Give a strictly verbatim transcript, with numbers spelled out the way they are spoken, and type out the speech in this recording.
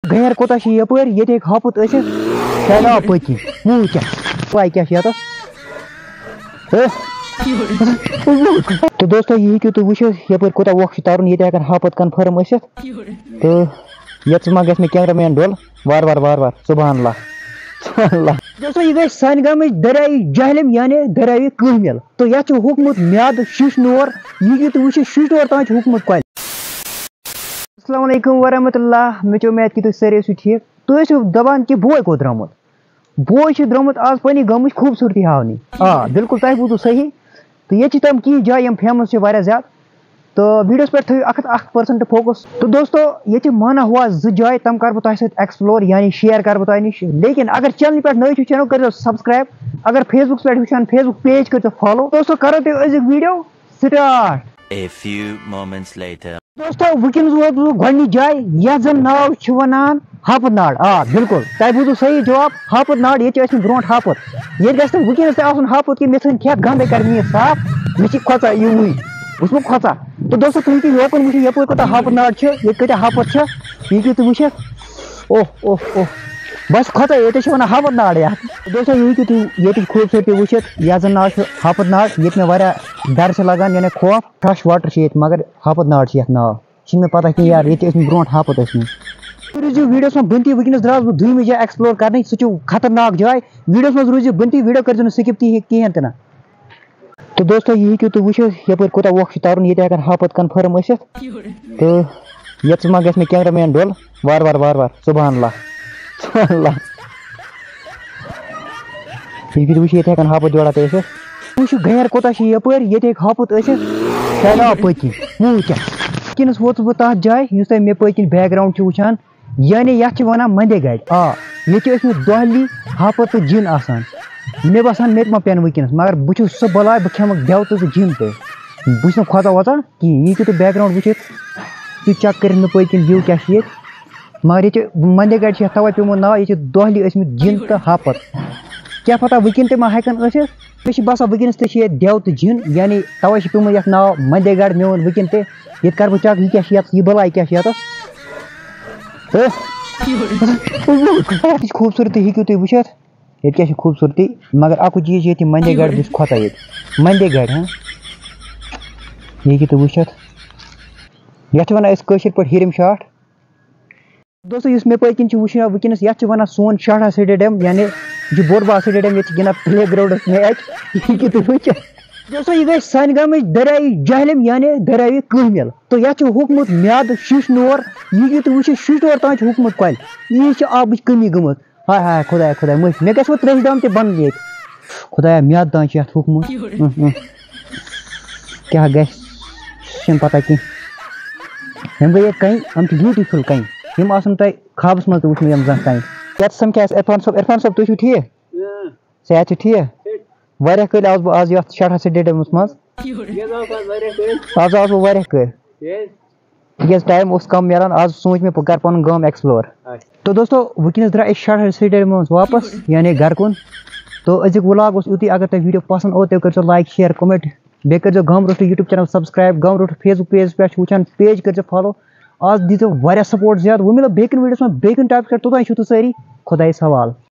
گیر کوتاہ چھ یپٲرۍ ییٚتہِ ہیٚکہِ ہاپُت ٲسِتھ سیلاب پٔتۍ کِنۍ وٕچھ کیٛاہ پاے کیٛاہ چھِ ییٚتَس تو دوستو یہ ہیٚکِو تُہۍ وٕچھِتھ یپٲرۍ کوتاہ وۄکھ چھُ ترُن ییٚتہِ ہٮ۪کَن ہاپت کنفٲرم ٲسِتھ تہٕ یَتس ما گژھِ مےٚ کیمرا مین ڈوٚل وار وار وار وار سبحان اللہ سبحان اللہ دوستو یہ گٔے سانہِ گامٕچ دریایہِ جہلم یعنی دریایہِ کٲمِل تہٕ یتھ چھُ ہوٚکھمُت میادٕ شِشنور یہِ ہیٚکِو تُہۍ وٕچھِتھ شِشنور تام چھُ ہوٚکھمُت کۄلہِ السلام علیکم ورحمۃ اللہ مےٚ چھِ اُمید کہِ تُہۍ سٲری ٲسِو ٹھیٖک تُہۍ ٲسِو دپان کہِ بوے کوٚت درٛامُت بوے چھُ درٛامُت آز پننہِ گامٕچ خوٗبصوٗرتی ہاونہِ آ بالکل تۄہہِ بوٗزوٕ صحیح تہٕ ییٚتہِ چھِ تِم کینٛہہ جایہِ یِم فیمس چھِ واریاہ زیادٕ تہٕ ویٖڈیوَس پٮ۪ٹھ تھٲیِو اکھ ہَتھ اکھ پٔرسَنٛٹ فوکس تہٕ دوستو ییٚتہِ چھِ مانا ہوا زٕ جایہِ تِم کَرٕ بہٕ تۄہہِ سۭتۍ ایٚکسپلور یعنی شِیر کَرٕ بہٕ تۄہہِ نِش لیکن اگر چینلہِ پٮ۪ٹھ نٔے چھُو چینل کٔرۍزیو سبسکرایب اگر فیس بُکَس پٮ۪ٹھ وٕچھان فیس بُک پیج کٔرۍزیو فالو دوستو کَرو تُہۍ أزیُک video start A few moments later. دوستو وٕنکیٚنس ووت بہٕ گۄڈنِچ جاے یتھ زن ناو چھُ ونان ہاپت ناڑ آ بالکل تۄہہِ بوٗزوٕ صحیح جواب ہاپت ناڑ ییٚتہِ چھِ ٲسمٕتۍ برونٛٹھ ہاپت ییٚتہِ گژھِ نہٕ وٕنکیٚنس تہِ آسُن ہاپت کہِ مےٚ ژھٕنۍ کھٮ۪تھ گنٛدے کَرِ مےٚ یہِ صاف مےٚ چھِ کھۄژان یِموٕے بہٕ چھُس کھۄژان تہٕ دوستو تُہۍ ہیٚکِو یوکُن وٕچھِتھ یپٲرۍ کوٗتاہ ہاپت ناڑ چھِ ییٚتہِ کۭتیاہ ہاپت چھِ یہِ ہیٚکِو تُہۍ وٕچھِتھ اوہ اوہ اوہ بہٕ چھُس کھۄژان ییٚتہِ چھِ ونان ہاپت ناڑ یتھ دوستو یہِ ہیٚکِو تُہۍ ییٚتِچ خوٗبصوٗرتی وٕچھِتھ یتھ زن ناو چھُ ہاپت ناڑ ییٚتہِ مےٚ واریاہ ڈر چھِ لگان یعنی خوف فرٛٮ۪ش واٹر چھِ ییٚتہِ مگر ہاپت ناڑ چھِ یتھ ناو چھِنہٕ مےٚ پتہ کینٛہہ یار ییٚتہِ ٲسمٕتۍ برونٛٹھ ہاپت ٲسمٕتۍ تُہۍ روٗزِو ویٖڈیوَس منٛز بٔنتی وٕنکیٚنس درٛاس بہٕ دوٚیمہِ جایہِ ایٚکسپلور کرنٕچ سُہ چھُ خطرناک جاے ویٖڈیوَس منٛز روٗزِو بٔنتی ویٖڈیو کٔرۍزیو نہٕ سِکِپ تہِ کِہیٖنۍ تہِ نہٕ تہٕ دوستو یہِ ہیٚکِو تُہۍ وٕچھِتھ یپٲرۍ کوتاہ وۄکھ چھُ ترُن ییٚتہِ ہٮ۪کَن ہاپت کنفٲرم ٲسِتھ تہٕ یَتس ما گژھِ مےٚ کیمرا مین ڈوٚل وار وار وار وار سبحان اللہ سبحان اللہ یہِ ہیٚکِو تُہۍ وٕچھِتھ ییٚتہِ ہٮ۪کَن ہاپت جوڑا تہِ ٲسِتھ وٕچھِو گیر کوتاہ چھِ یپٲرۍ ییٚتہِ ہیٚکہِ ہاپُت ٲسِتھ سیلاب پٔتۍ کِنۍ وٕچھ کیٛاہ وٕنکیٚنس ووتُس بہٕ تتھ جایہِ یُس تۄہہِ مےٚ پٔتۍ کِنۍ بیک گراوُنٛڈ چھُ وٕچھان یعنی یتھ چھِ ونان مندے گڑِ آ ییٚتہِ چھِ ٲسمٕتۍ دۄہلی ہاپت تہٕ جِن آسان مےٚ باسان مےٚ تہِ ما پٮ۪ن وٕنکیٚنس مگر بہٕ چھُس سُہ بلاے بہٕ کھٮ۪مہٕ دٮ۪و تہٕ جِن تہِ بہٕ چھُس نہٕ کھۄژان وۄژان کِہیٖنۍ یہِ ہیٚکِو تُہۍ بیک گراوُنٛڈ وٕچھِتھ تُہۍ چیک کٔرِتھ مےٚ پٔتۍ کِنۍ وِو کیٛاہ چھِ ییٚتہِ مگر ییٚتہِ مندے گڑِ چھِ یتھ تَوَے پیوٚمُت ناو ییٚتہِ چھِ دۄہلی ٲسمٕتۍ جِن تہٕ ہاپت کیٛاہ پتہ وٕنکیٚن تہِ ما ہٮ۪کن ٲسِتھ مےٚ چھِ باسان وٕنکیٚنس تہِ چھِ ییٚتہِ دٮ۪و تہٕ جِن یعنی تَوَے چھِ پیوٚمُت یتھ ناو مندے گڑ مےٚ ووٚن وٕنکیٚن تہِ ییٚتہِ کَرٕ بہٕ چیک یہِ کیٛاہ چھِ یتھ یہِ بلاے کیٛاہ چھِ یتَس ییٚتِچ خوٗبصوٗرتی ہیٚکِو تُہۍ وٕچھِتھ ییٚتہِ کیٛاہ چھِ خوٗبصوٗرتی مگر اَکُے چیٖز چھِ ییٚتہِ مندے گڑ بہٕ چھُس کھۄژان ییٚتہِ مندے گڑ ہاں یہِ ہیٚکِو تُہۍ وٕچھِتھ یتھ چھِ ونان أسۍ کٲشِر پٲٹھۍ ہیرِم شاٹھ دوستو یُس مےٚ پٔتۍ کِنۍ چھُ وٕچھان وٕنکیٚنس یتھ چھِ ونان سون شاٹھا سٹیڈیم یعنی یہِ چھُ بوٚڑ بار سٹیڈیم ییٚتہِ چھِ گِنٛدان پلے گراوُنٛڈس میچ یہِ ہیٚکِو تُہۍ وٕچھِتھ دوستو یہِ گٔے سانہِ گامٕچ دریایہِ جہلم یعنی دریایہِ کٲمِل تہٕ یتھ چھُ ہوٚکھمُت میادٕ شِشنور یہِ ہیٚکِو تُہۍ وٕچھِتھ شِشنور تام چھُ ہوٚکھمُت کۄلہِ یہِ چھِ آبٕچ کٔمی گٔمٕژ ہاے ہاے خۄدایا خۄدایا مٔشۍ مےٚ گژھِ وۄنۍ ترٛیشہِ ڈام تہِ بنُن ییٚتہِ خۄدایا میادٕ تام چھُ یتھ ہوٚکھمُت کیٛاہ گژھِ چھُنہٕ پتہ کینٛہہ یِم گٔے ییٚتہِ کَنہِ یِم چھِ بیوٗٹِفُل کَنہِ یِم آسن تۄہہِ خابس منٛز تہِ وٕچھمٕتۍ یِم زانٛہہ کَنہِ یتھ سمکھے اَسہِ عرفان صٲب عرفان صٲب تُہۍ چھِو ٹھیٖک صحت چھُ ٹھیٖک واریاہ کٲلۍ آوُس بہٕ آز یتھ شاٹھا سٹیڈیمس منٛز آز آوُس بہٕ واریاہ کٲلۍ تِکیٛازِ ٹایم اوس کم میلان آز سوٗنٛچ مےٚ بہٕ کرٕ پنُن گام ایٚکسپلور تہٕ دوستو وٕنکیٚنس درٛاے أسۍ شاٹھا سٹیڈیم منٛز واپس یعنی گرٕ کُن تہٕ أزیُک ولاگ اوس یُتُے اگر تۄہہِ ویٖڈیو پسنٛد اوس تیٚلہِ کٔرۍزیو لایک شیر کومنٹ بیٚیہِ کٔرۍزیو گام روٚستُے یوٗٹیوب چینل سبسکرایب گام روٚٹ فیس بُک پیجَس پٮ۪ٹھ چھِ وٕچھان پیج کٔرۍزیو فالو آز دیٖزیو واریاہ سپورٹ زیادٕ وۄنۍ مِلو بیٚیہِ کُنہِ ویٖڈیوَس منٛز بیٚیہِ کُنہِ ٹاپِکَس پٮ۪ٹھ توٚتام چھِو تُہۍ سٲری خۄدایَس حوالہٕ